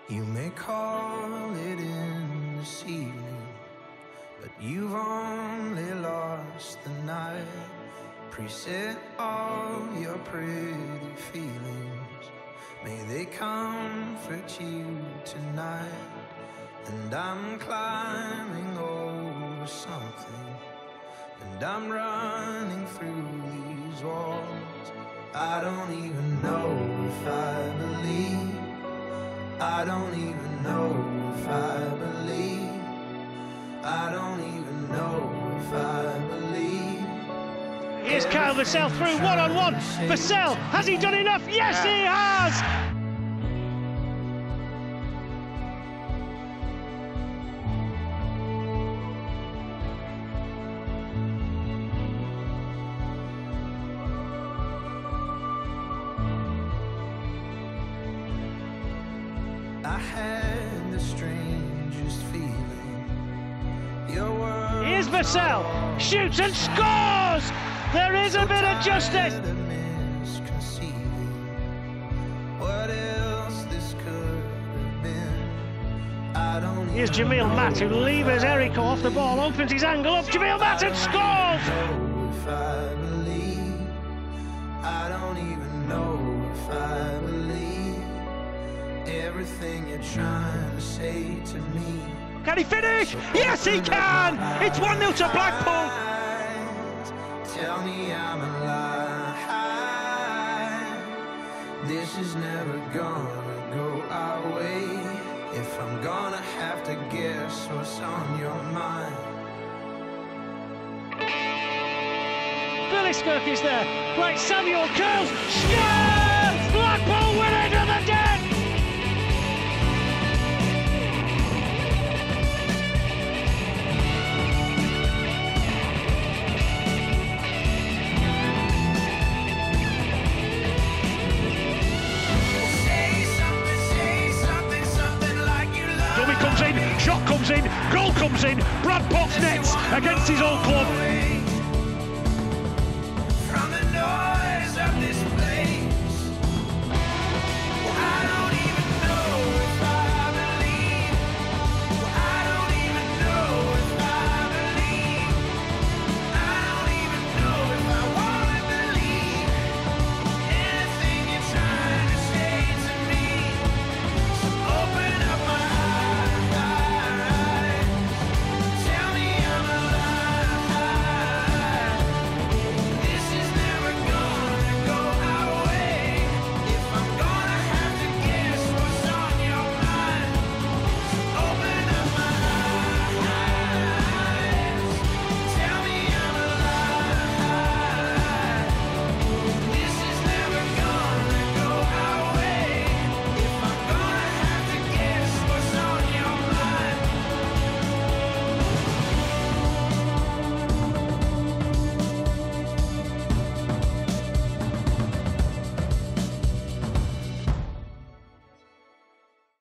You may call it in this evening, but you've only lost the night. Preset all your pretty feelings, may they comfort you tonight. And I'm climbing over something, and I'm running through these walls. I don't even know if I believe, I don't even know if I believe, I don't even know if I believe. Here's Kyle Vassell through one-on-one. Vassell, has he done enough? Yes, he has! I had the strangest feeling. Your world. Here's Vassell, shoots and scores! There is a bit of justice. What else this could have been? I don't. Here's Jamil Matt, who levers Erico off the ball, opens his angle up. Jamil Matt and scores! If I believe, I don't even know if I believe everything you're trying to say to me. Can he finish? Yes, he can! It's 1-0 to Blackpool. Tell me I'm alive. This is never gonna go our way. If I'm gonna have to guess what's on your mind. Billy Skirk is there. Right, Samuel curls. Scores! Blackpool win it to the death! Comes in, shot comes in, goal comes in, Brad Potts nets against his old club.